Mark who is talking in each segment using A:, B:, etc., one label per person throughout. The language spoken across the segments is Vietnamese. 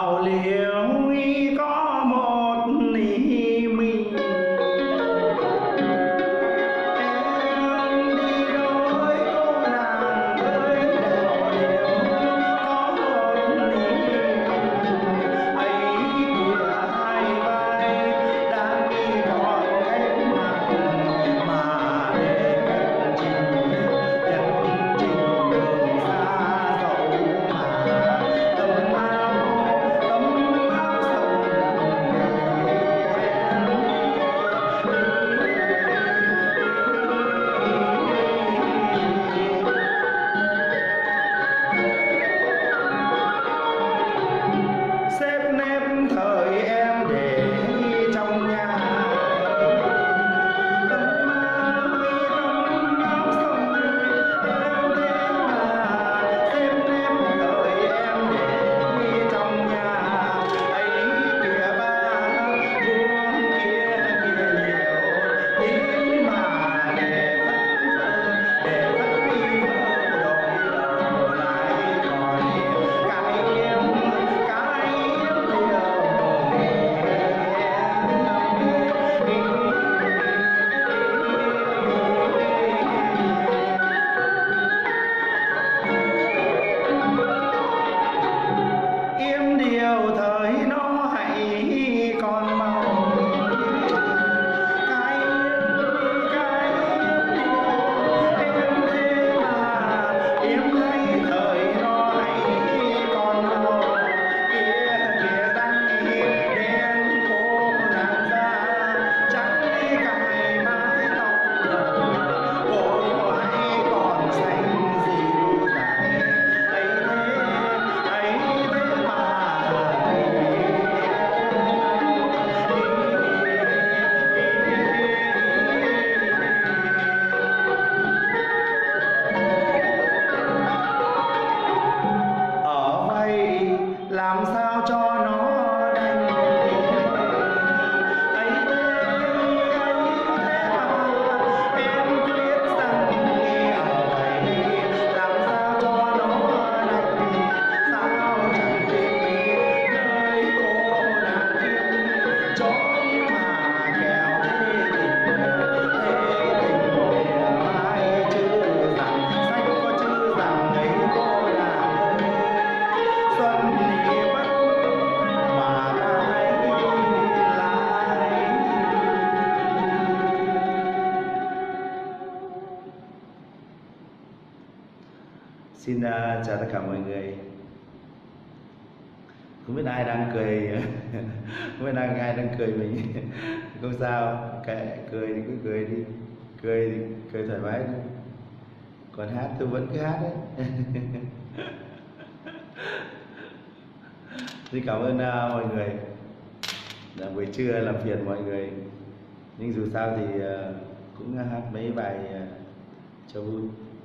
A: đào liễu có một mình em đi đôi cô nàng với đào liễu có một mình ấy kìa hai vai đang đi còn cách nặng mà để nhận trình đường xa dẫu mà tấm áo sầu xếp nếp thời em để trong nhà tấm áo sầu em thế mà xếp nếp thời em để trong nhà ấy kìa ba buông kia kìa nhiều tiếng mà để vẫn đi vỡ đổi đầu lại còn cái yêu im điều thời nó hãy còn màu cái em thế mà im hay thời nó hãy còn màu kia kìa răng đen khô nàng da trắng cài mái tóc cổ hãy còn xanh dịu dàng ấy thế mà ở vậy làm sao cho nó đành ấy thế mà em biết rằng ở vậy làm sao cho nó đành sao chẳng tìm nơi cô nàng yêu chốn mà kẻo thế tình ai chứ rằng sách có chữ rằng ấy cô nàng xuân thì bắt mà lại. Xin chào tất cả mọi người. Không biết ai đang cười không biết ai đang cười mình. Không sao, kệ, cười thì cứ cười đi, cười thì cười thoải mái đi. Còn hát tôi vẫn cứ hát đấy. Xin cảm ơn mọi người. Buổi trưa làm phiền mọi người, nhưng dù sao thì cũng hát mấy bài cho vui.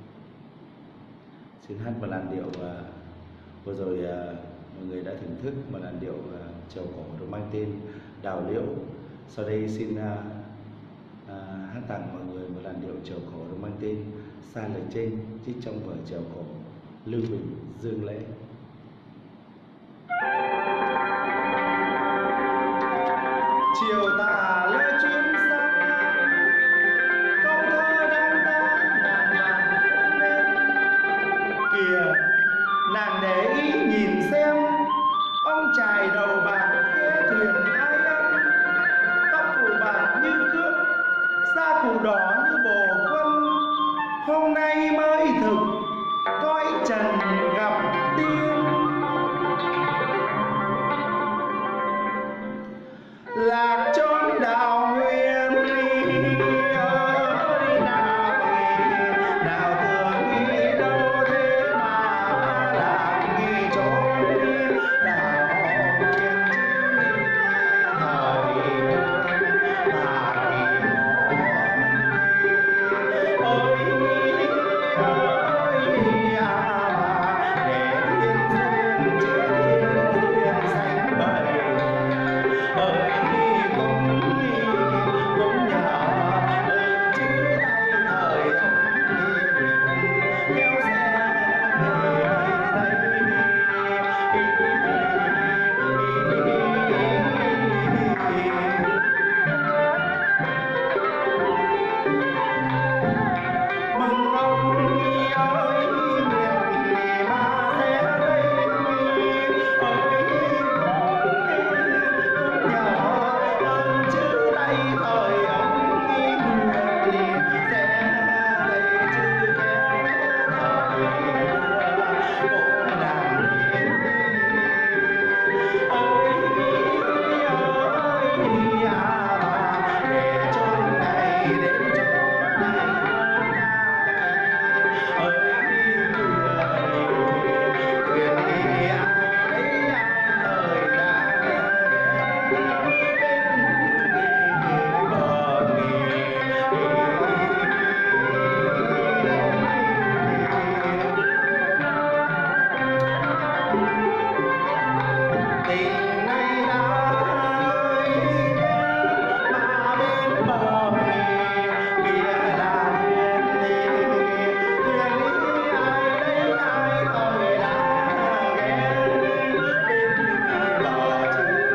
A: Xin hát một làn điệu vừa rồi mọi người đã thưởng thức một làn điệu trầu cổ được mang tên Đào Liễu. Sau đây xin hát tặng mọi người một làn điệu trầu cổ được mang tên Xa Lời Trên, trích trong vở trầu cổ Lưu Bình Dương Lễ. Chiều tà lê chuyến sang câu thơ đang ra nàng cũng nên kìa nàng để ý nhìn xem ông chài đầu bạc kia thuyền ai ăn tóc cù bạc như cước da cù đỏ như bồ quân hôm nay mới thực cõi trần gặp tiên lạc chốn đào nguyên ơi nào tưởng nghĩ đâu thế mà lạc nghi chốn đào nguyên thời mà ơi tình này đã ơi mà bên bờ kia là huyền đi huyền đi ai đấy ai tôi đã ghé bên bờ chữ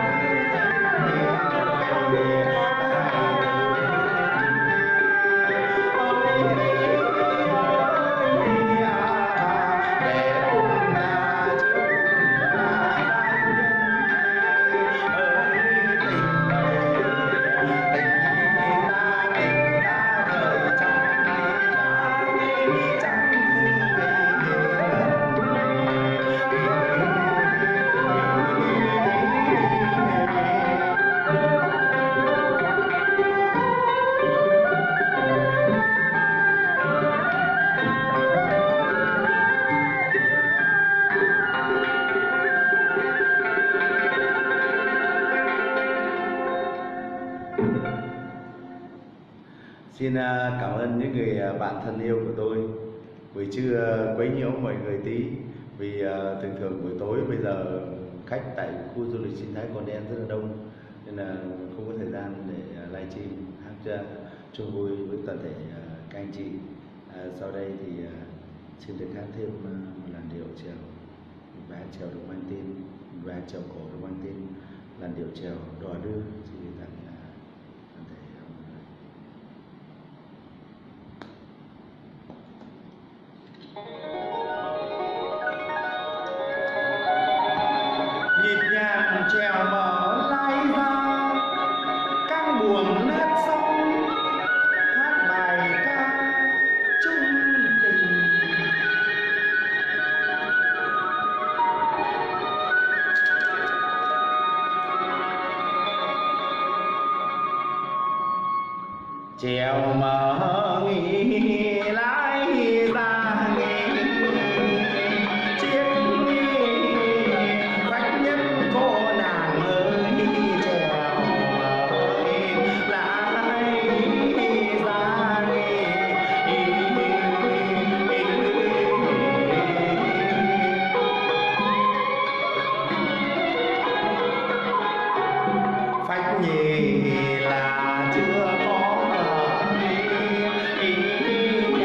A: Xin cảm ơn những người bạn thân yêu của tôi. Buổi trưa quấy nhiễu mọi người tí vì thường thường buổi tối bây giờ khách tại khu du lịch sinh thái Con Đen rất là đông nên là không có thời gian để livestream hát chung vui với toàn thể các anh chị. Sau đây thì xin được hát thêm một làn điệu trèo, bài hát trèo được mang tên, bài hát trèo cổ được mang tên làn điệu trèo Đò Đưa. Xin tặng toàn thể mọi người. Nhịp nhàng trèo mở lái ra căng buồm lướt sông, hát bài ca chung tình. Trèo mở nghỉ lái ra nghỉ chiếc vách nhất cô nàng ơi trèo mở lái ra phách nhì là chưa có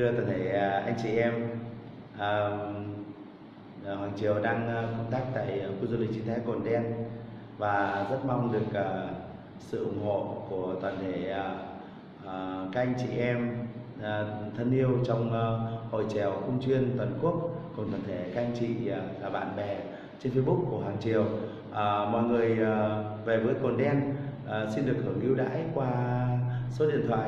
A: thưa toàn thể anh chị em, Hoàng Triều đang công tác tại khu du lịch sinh thái Cồn Đen và rất mong được sự ủng hộ của toàn thể các anh chị em thân yêu trong hội chèo cung chuyên toàn quốc, cùng toàn thể các anh chị là bạn bè trên Facebook của Hoàng Triều. Mọi người về với Cồn Đen xin được hưởng ưu đãi qua số điện thoại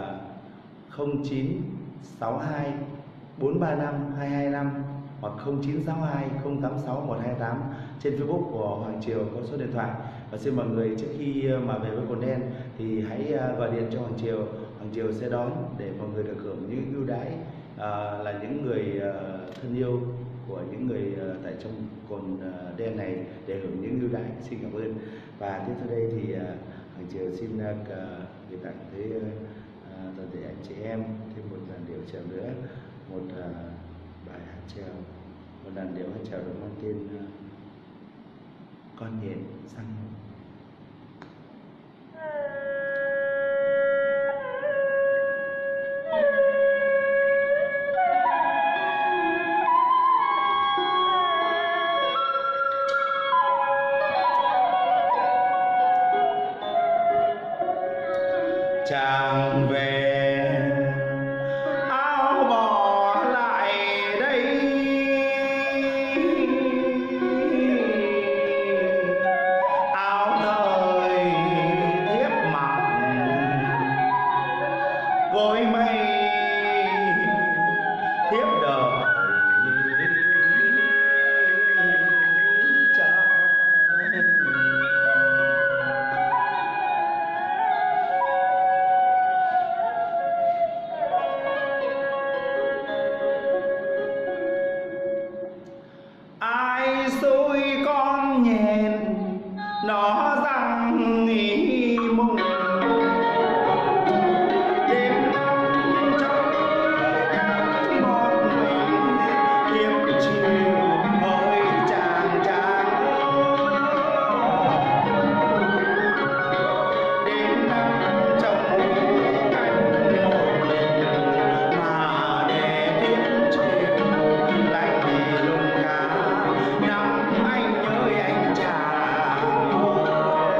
A: 0962 435 225 hoặc 0962 086 128 trên Facebook của Hoàng Triều có số điện thoại. Và xin mọi người trước khi mà về với Cồn Đen thì hãy gọi điện cho Hoàng Triều sẽ đón để mọi người được hưởng những ưu đãi, là những người thân yêu của những người tại trong Cồn Đen này để hưởng những ưu đãi. Xin cảm ơn. Và tiếp theo đây thì Hoàng Triều xin gửi tặng tới toàn thể anh chị em thêm một làn điệu chèo nữa, một bài hát chèo, một làn điệu hát chèo được mang tên Con Nhện Răng. Chàng về áo bỏ lại đây, áo thời thiếp mỏng gối mây thiếp đời ai xui con nhện nó răng nghỉ mùng, đêm năm trong tháng một mình kiếm chiều ơi chàng đêm năm trong cánh một mình mà để kiếm chiều lạnh thì lùng cá năm anh ơi anh chàng.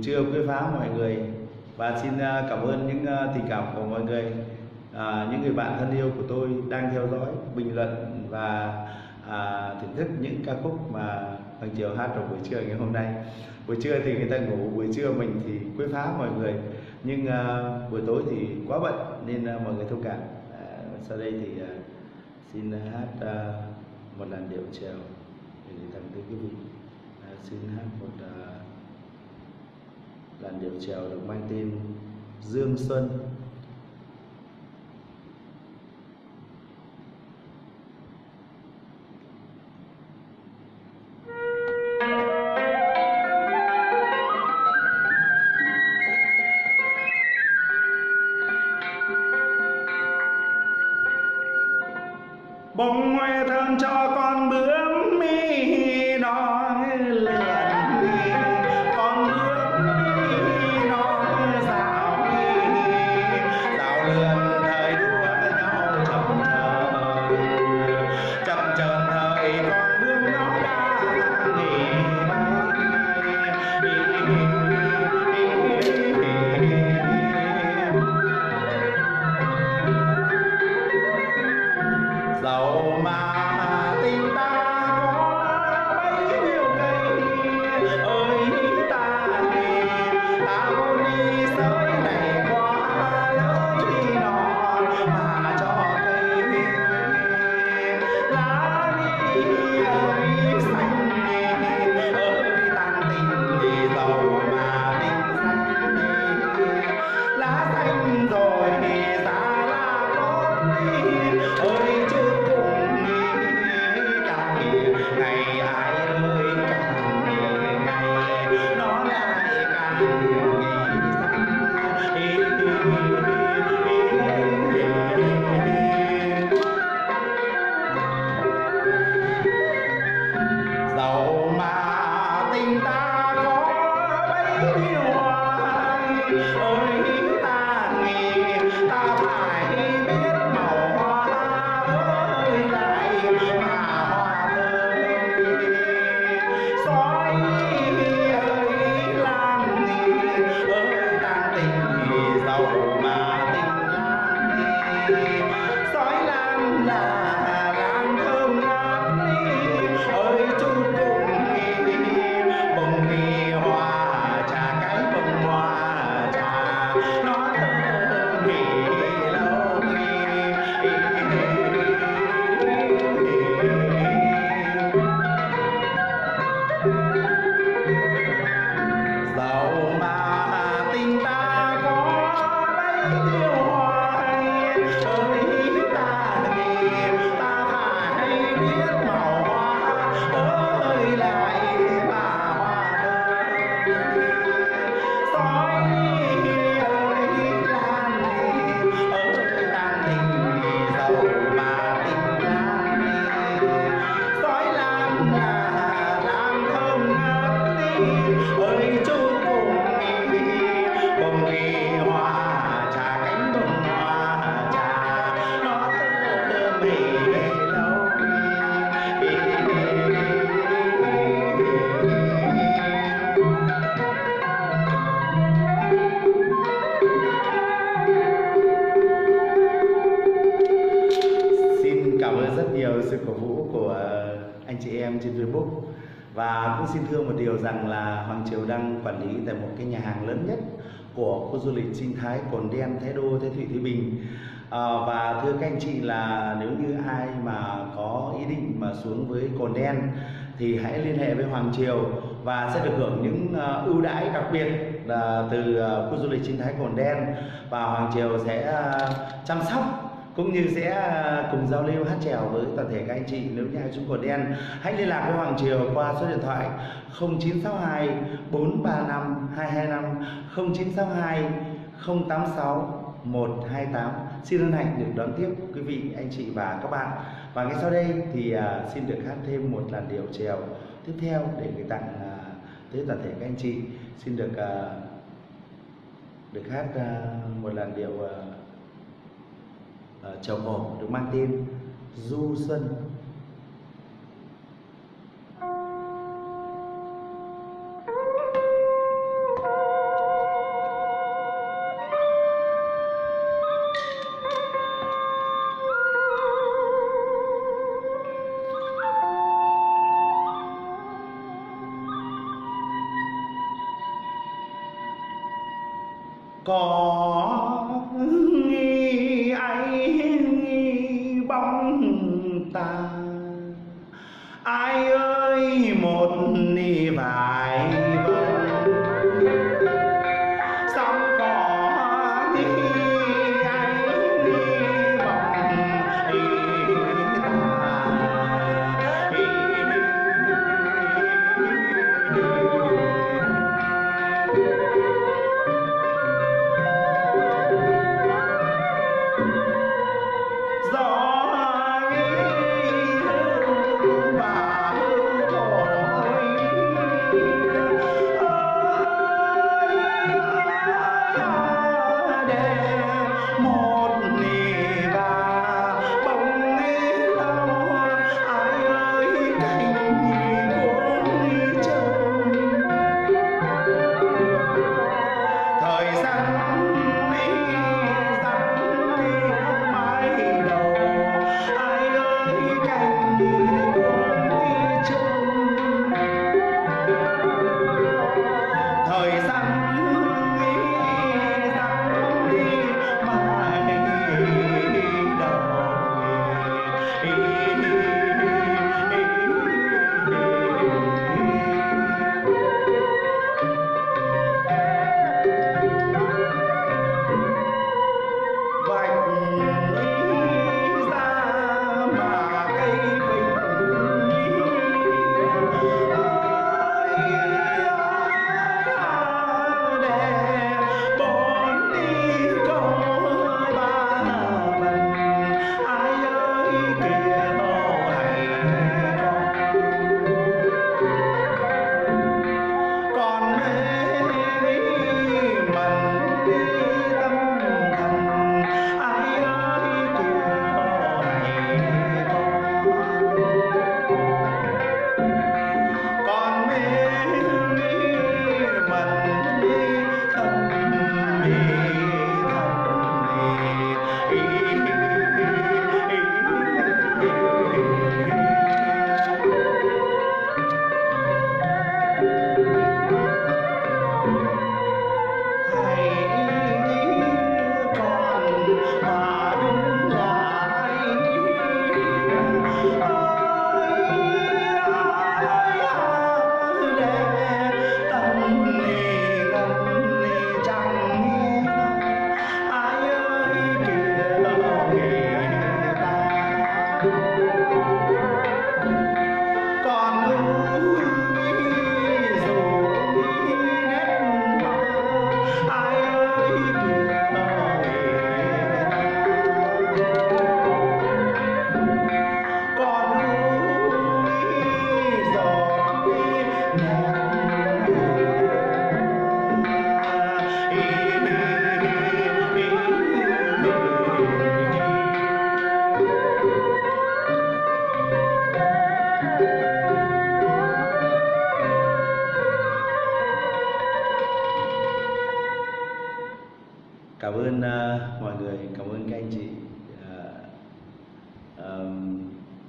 A: trưa quý phá mọi người, và xin cảm ơn những tình cảm của mọi người, những người bạn thân yêu của tôi đang theo dõi, bình luận và thưởng thức những ca khúc mà Hoàng Triều hát trong buổi trưa ngày hôm nay. Buổi trưa thì người ta ngủ, buổi trưa mình thì quấy phá mọi người, nhưng buổi tối thì quá bận nên mọi người thông cảm. Sau đây thì xin hát một làn điệu trèo để tặng tới quý vị. Xin hát một làn điệu trèo được mang tên Dương Xuân. Bông hoa thơm cho con bướm mi nói lượn đi, con bướm mi nói dạo lượn thời đua nhau chậm chờn thời con bướm nó đã nghỉ dẫu mà tình ta có bấy nhiêu cây ơi ta muốn đi sới này qua lối nọ mà cho cây lá đi ơi xanh ơi tàn tình thì dẫu mà tình xanh lá xanh rồi ta là tốt đi ơi chứ ngày ai ơi càng ngày nó lại càng dẫu mà tình ta có bấy nhiêu hoài ơi ta nghĩ ta phải biết màu hoa ơi lại mà hoa sói ơi lan ơi tàn tình dẫu mà tình lan sói lan là lan thơm ngát ơi chút bông hoa trà cái bông hoa trà nó thơm lâu dẫu mà tình ta có bấy nhiêu hoài ơi ta nghĩ ta phải biết màu hoa ơi lại mà hoa sói ơi lan ơi tàn tình dẫu mà tình lan sói lan là lan thơm ngát ơi chút bông hoa trà cánh bông hoa trà nó thơm lâu Xin cảm ơn rất nhiều sự cổ vũ của anh chị em trên Facebook, và cũng xin thưa một điều rằng là Hoàng Triều đang quản lý tại một cái nhà hàng lớn nhất của khu du lịch sinh thái Cồn Đen, Thái Đô, Thái Thụy, Thái Bình. Và thưa các anh chị là nếu như ai mà có ý định mà xuống với Cồn Đen thì hãy liên hệ với Hoàng Triều và sẽ được hưởng những ưu đãi đặc biệt từ khu du lịch sinh thái Cồn Đen, và Hoàng Triều sẽ chăm sóc cũng như sẽ cùng giao lưu hát chèo với toàn thể các anh chị. Nếu như ai xuống Cồn Đen hãy liên lạc với Hoàng Triều qua số điện thoại 0962 435 225 0962 086 128. Xin hân hạnh được đón tiếp quý vị, anh chị và các bạn. Và ngay sau đây thì xin được hát thêm một làn điệu chèo tiếp theo để gửi tặng tới toàn thể các anh chị. Xin được hát một làn điệu chèo cổ được mang tên Du Xuân.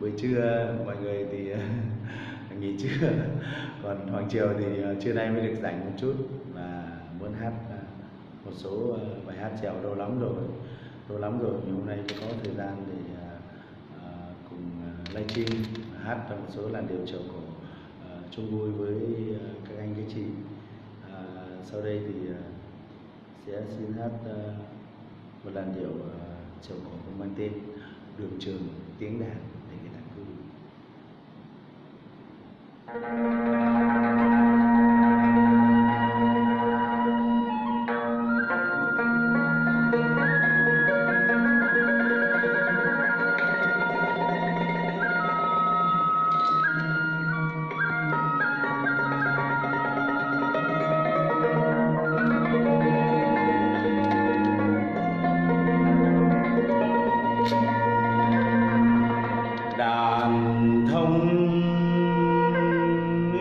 A: buổi trưa mọi người thì nghỉ trưa, còn Hoàng Triều thì trưa nay mới được rảnh một chút và muốn hát một số bài hát chèo lâu lắm rồi, nhưng hôm nay có thời gian để cùng livestream hát một số làn điệu chèo cổ chung vui với các anh các chị. Sau đây thì sẽ xin hát một làn điệu chèo cổ có mang tên Đường Trường Tiếng Đàn để người ta vui. Đàn thông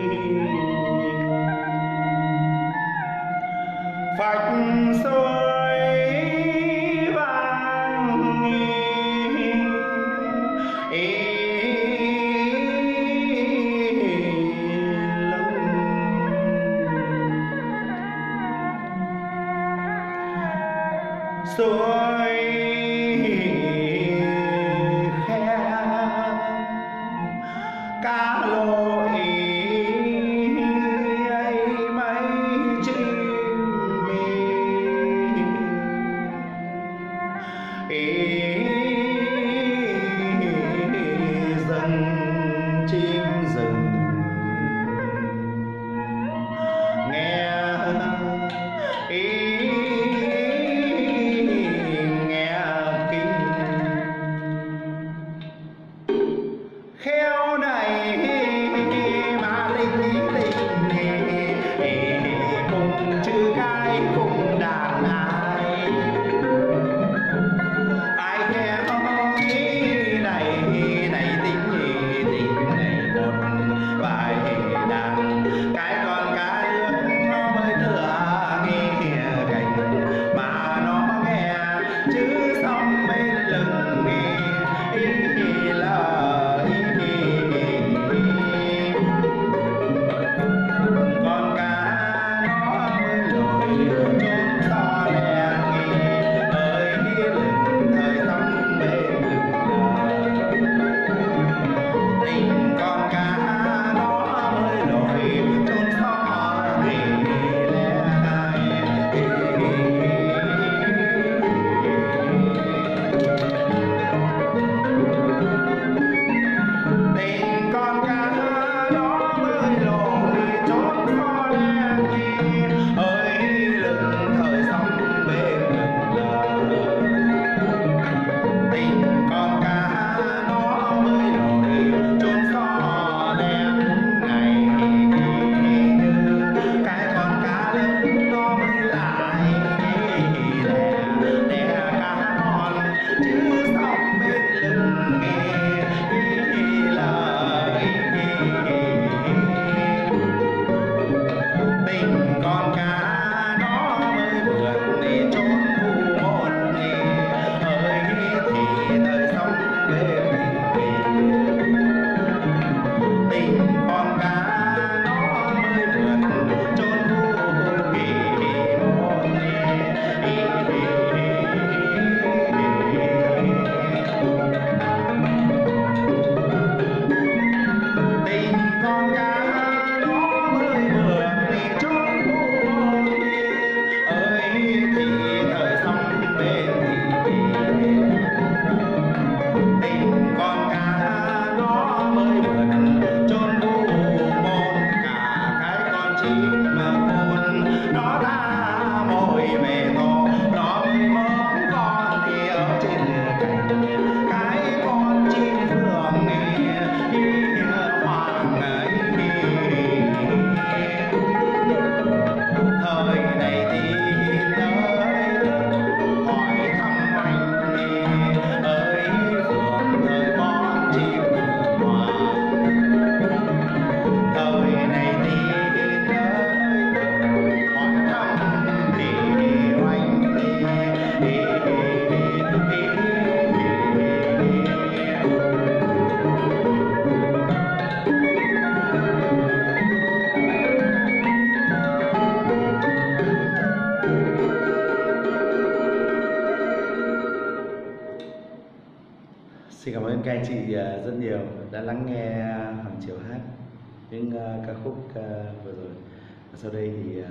A: ơn các anh chị rất nhiều đã lắng nghe Hoàng Triều hát những ca khúc vừa rồi. Sau đây thì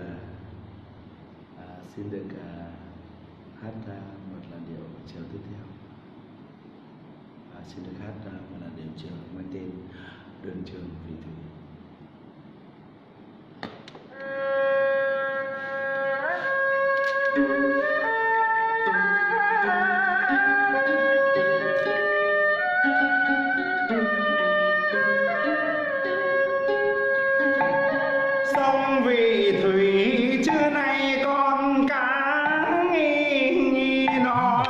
A: xin được hát một làn điệu chiều tiếp theo. Xin được hát một làn điệu chiều mang tên Đường Trường Vị Thủy. Sông Vị Thủy trưa nay con cá nghi nó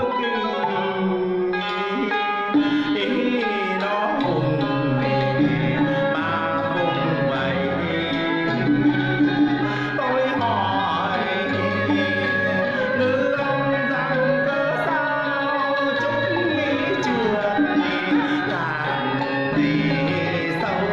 A: kỳ nó hùng mà hùng vậy. Tôi hỏi nữ ông rằng cớ sao chúng nghĩ chưa càng đi sâu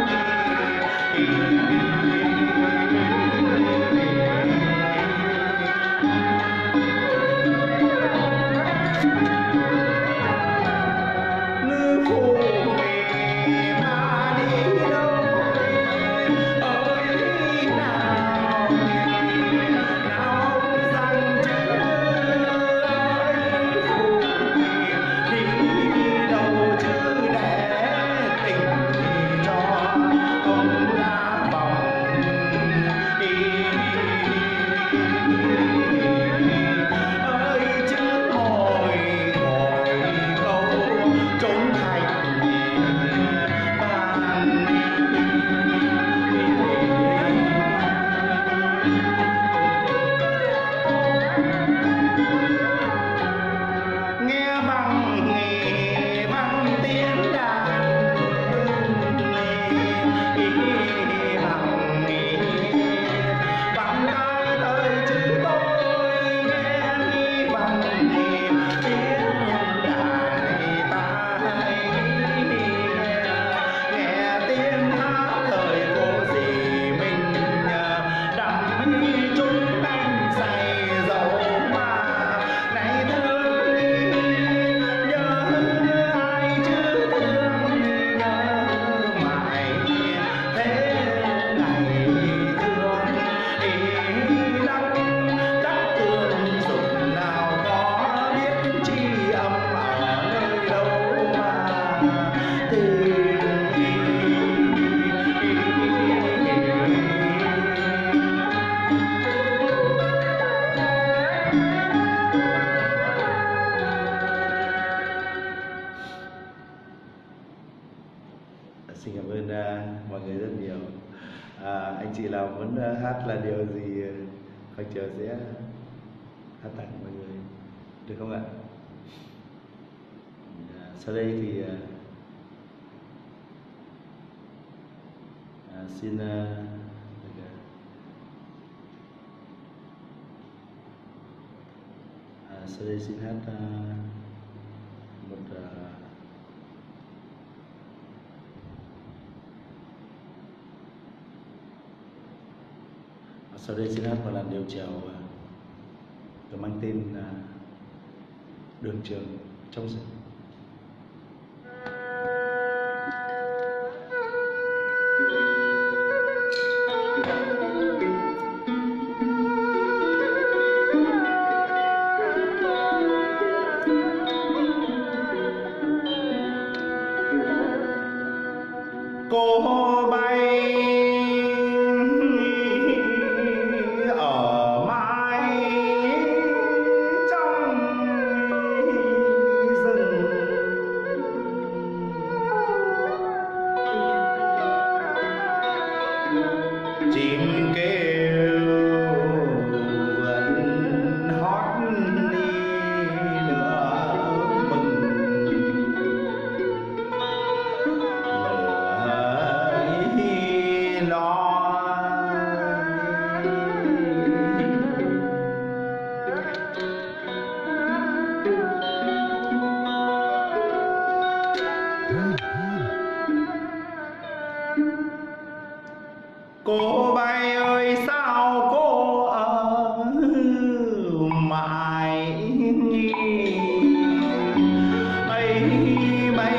A: Xin cảm ơn mọi người rất nhiều. Anh chị nào muốn hát là điều gì Hoàng Triều sẽ hát tặng mọi người được không ạ? Sau đây thì xin sau đây xin hát một sau đây xin hát một làn điệu chèo được mang tên Đường Trường trong rừng. Cô bay ở mãi trong rừng, chim kêu vườn hót đi lửa mừng. Cô bay ơi sao cô ở mãi ấy mấy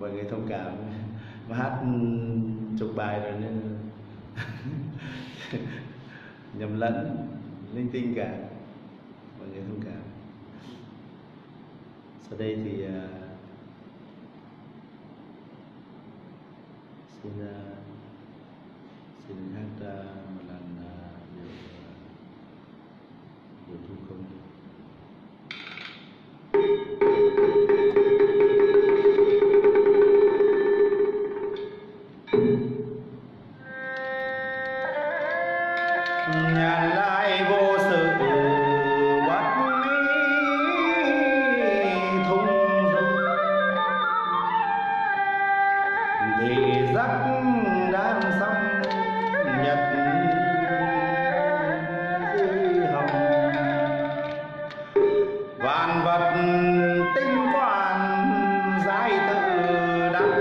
A: mọi người thông cảm. Mà hát chục bài rồi nên nhầm lẫn linh tinh cả, mọi người thông cảm. Sau đây thì xin hát một lần điệu thu không. Nhà lại vô sự bắt thung dung thì giấc đang xong nhật dưới hồng, vạn vật tinh quan giải tự đắc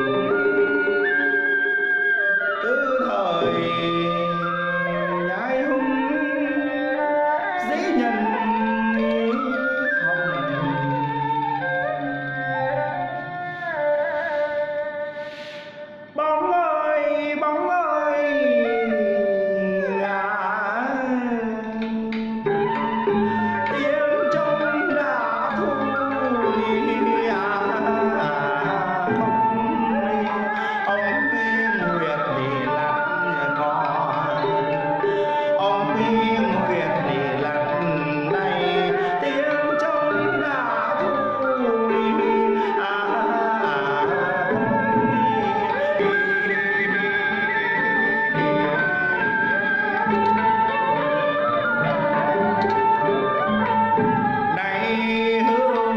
A: từ thời nhai hung dĩ nhân hồng. Bóng ơi ngả tiếng trống đã thu đi ông tiên nguyệt thì lặng có, ông tiên nguyệt thì lặng này tiếng trống đã thu đi này hương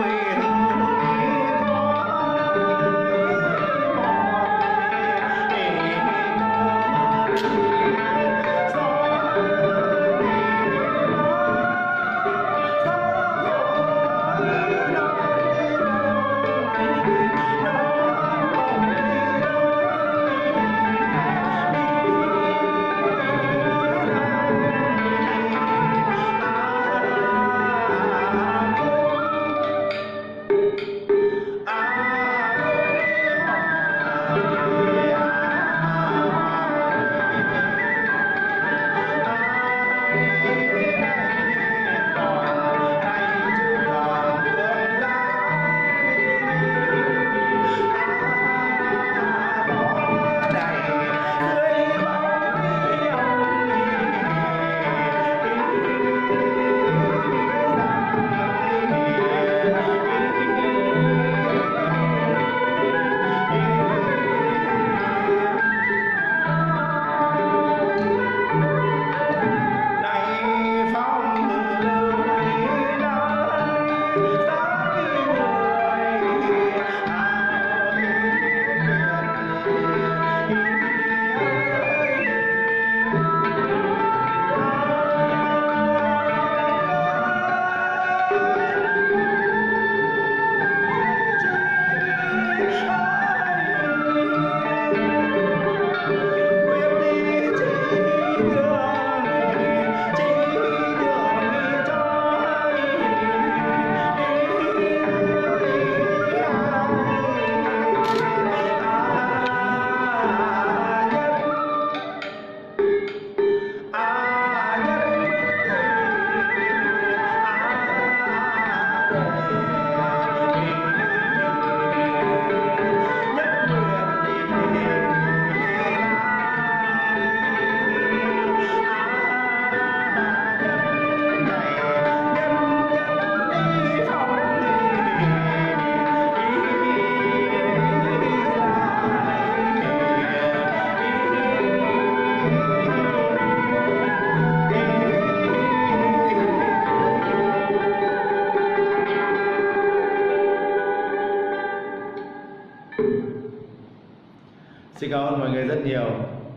A: Xin cảm ơn mọi người rất nhiều.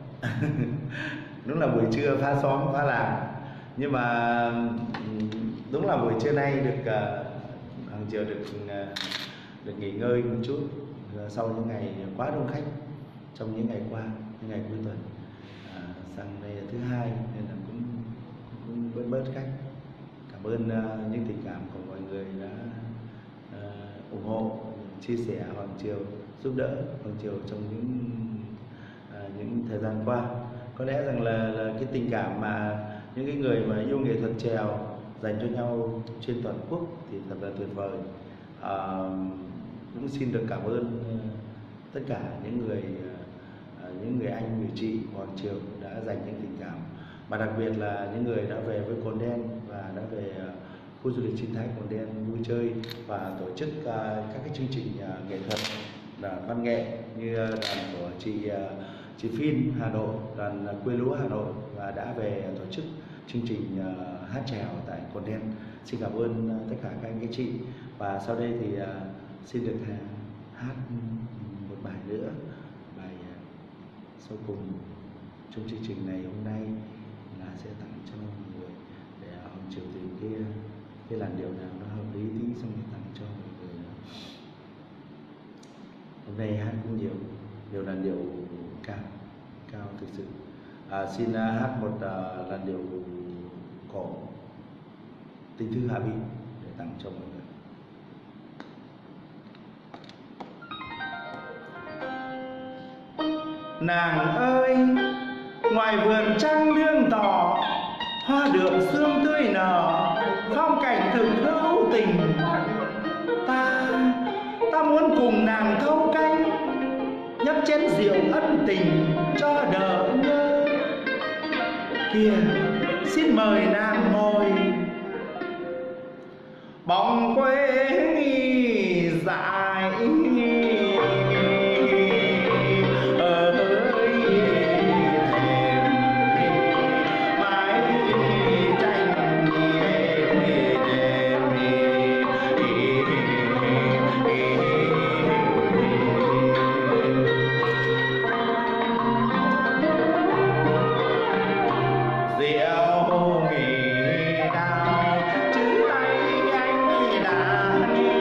A: Đúng là buổi trưa phá xóm phá làng, nhưng mà đúng là buổi trưa nay được hàng chiều được nghỉ ngơi một chút sau những ngày quá đông khách trong những ngày qua, những ngày cuối tuần. Sang đây là thứ hai nên là cũng bớt khách. Cảm ơn những tình cảm của mọi người đã ủng hộ chia sẻ Hoàng Triều, giúp đỡ Hoàng Triều trong những thời gian qua. Có lẽ rằng là cái tình cảm mà những cái người mà yêu nghệ thuật chèo dành cho nhau trên toàn quốc thì thật là tuyệt vời. Cũng xin được cảm ơn tất cả những người anh, người chị Hoàng Triều đã dành những tình cảm, mà đặc biệt là những người đã về với Cồn Đen và đã về khu du lịch sinh thái Cồn Đen vui chơi và tổ chức các cái chương trình nghệ thuật là văn nghệ như đoàn của chị Phin Hà Nội, đoàn Quê Lúa Hà Nội, và đã về tổ chức chương trình hát chèo tại Cồn Đen. Xin cảm ơn tất cả các anh các chị, và sau đây thì xin được hát một bài nữa, bài sau cùng trong chương trình này hôm nay là sẽ tặng cho mọi người để Hoàng Triều tìm cái làn điệu nào nó hợp lý tí xong rồi tặng cho mọi người. Hôm nay hát cũng nhiều làn điệu cao thực sự. Xin hát một làn điệu cổ Tình Thư Hạ Vị để tặng cho mọi người. Nàng ơi, ngoài vườn trăng đương tỏ, hoa đường sương tươi nở, phong cảnh thực hữu tình. Ta muốn cùng nàng thâu canh, nhấp chén rượu ân tình cho đỡ nhớ. Kìa, xin mời nàng ngồi, bóng quê dại rượu nghỉ đào chứ tay anh đã nghe.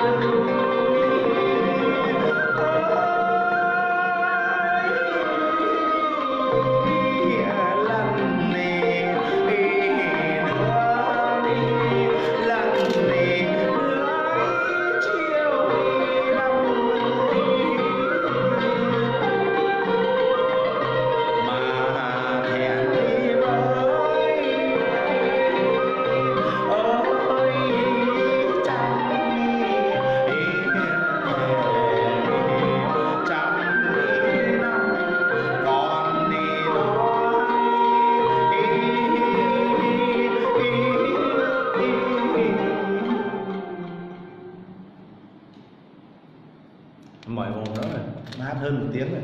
A: Mỏi mồm đó rồi, hát hơn 1 tiếng rồi.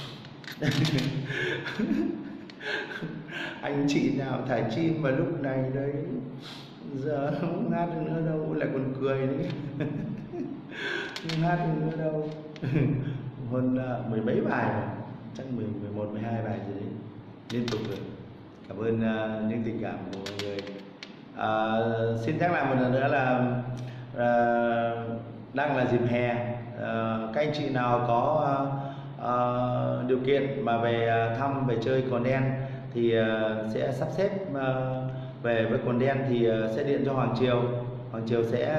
A: Anh chị nào thả chim vào lúc này đấy, giờ không hát được nữa đâu, lại còn cười đấy. Không hát được nữa đâu. Hơn 10 mấy bài rồi, chắc 11, 12 bài gì đấy, liên tục rồi. Cảm ơn những tình cảm của mọi người. Xin nhắc lại một lần nữa là đang là dịp hè. Các anh chị nào có điều kiện mà về thăm, về chơi Cồn Đen thì sẽ sắp xếp về với Cồn Đen thì sẽ điện cho Hoàng Triều. Hoàng Triều sẽ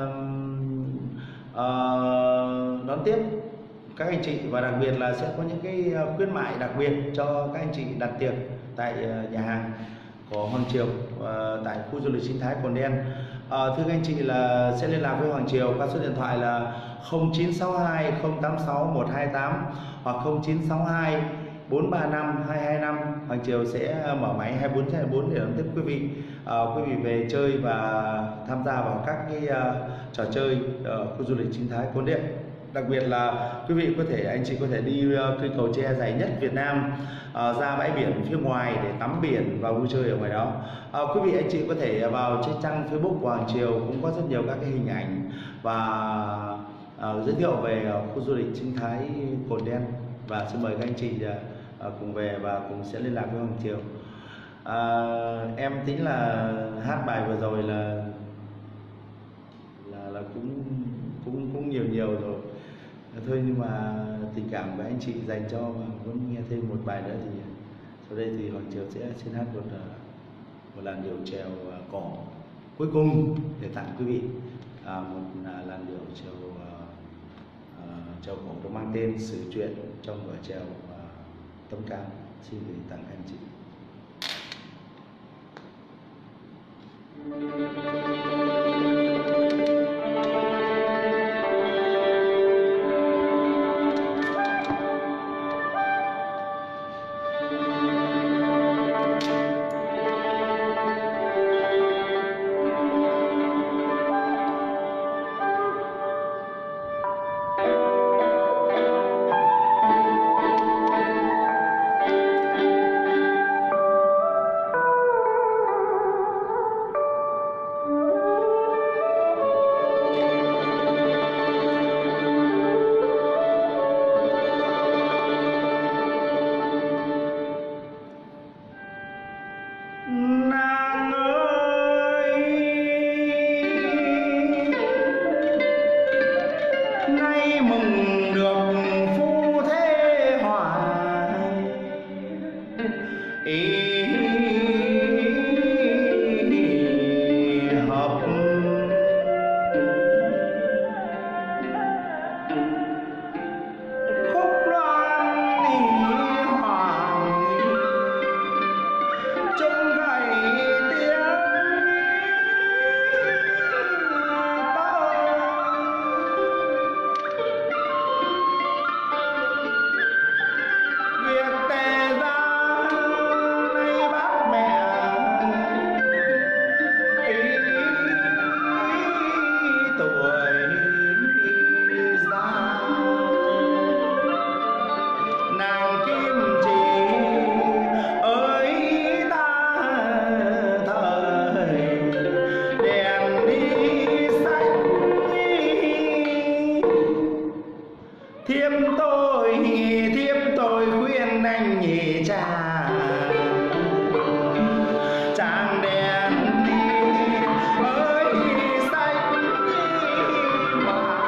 A: đón tiếp các anh chị, và đặc biệt là sẽ có những cái khuyến mại đặc biệt cho các anh chị đặt tiệc tại nhà hàng của Hoàng Triều tại khu du lịch sinh thái Cồn Đen. Thưa các anh chị là sẽ liên lạc với Hoàng Triều qua số điện thoại là 0962 086 128 hoặc 0962 435 225. Hoàng Triều sẽ mở máy 24/24 để đón tiếp quý vị. Quý vị về chơi và tham gia vào các cái trò chơi ở khu du lịch sinh thái Cồn Đen. Đặc biệt là quý vị có thể, anh chị có thể đi cây cầu tre dài nhất Việt Nam ra bãi biển phía ngoài để tắm biển và vui chơi ở ngoài đó. Quý vị anh chị có thể vào trên trang Facebook của Hoàng Triều, cũng có rất nhiều các cái hình ảnh và giới thiệu về khu du lịch sinh thái Cồn Đen, và xin mời các anh chị cùng về và cùng sẽ liên lạc với Hoàng Triều. Em tính là hát bài vừa rồi là cũng nhiều rồi thôi, nhưng mà tình cảm của anh chị dành cho và muốn nghe thêm một bài nữa thì sau đây thì Hoàng Triều sẽ xin hát một làn điệu chèo cổ cuối cùng để tặng quý vị, một làn điệu chèo cổ được mang tên Sử Chuyện trong vở chèo Tấm Cám. Xin gửi tặng anh chị. Thiếp tôi khuyên anh nhị cha chàng đèn đi ơi sách mà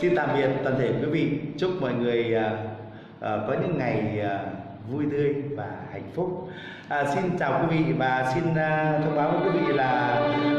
A: Xin tạm biệt toàn thể quý vị. Chúc mọi người có những ngày vui tươi và hạnh phúc. Xin chào quý vị và xin thông báo với quý vị là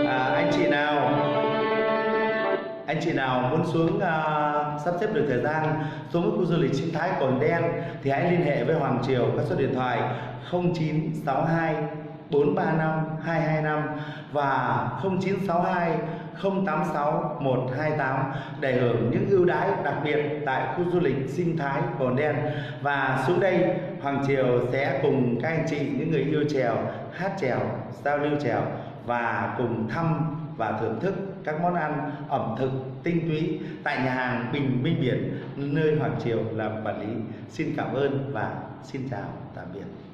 A: anh chị nào muốn xuống sắp xếp được thời gian xuống với khu du lịch sinh thái Cồn Đen thì hãy liên hệ với Hoàng Triều các số điện thoại 0962 435 225 và 0962 086 128 để hưởng những ưu đãi đặc biệt tại khu du lịch sinh thái Cồn Đen. Và xuống đây Hoàng Triều sẽ cùng các anh chị, những người yêu chèo, hát chèo, giao lưu chèo và cùng thăm và thưởng thức các món ăn ẩm thực tinh túy tại nhà hàng Bình Minh Biển, nơi Hoàng Triều làm quản lý. Xin cảm ơn và xin chào tạm biệt.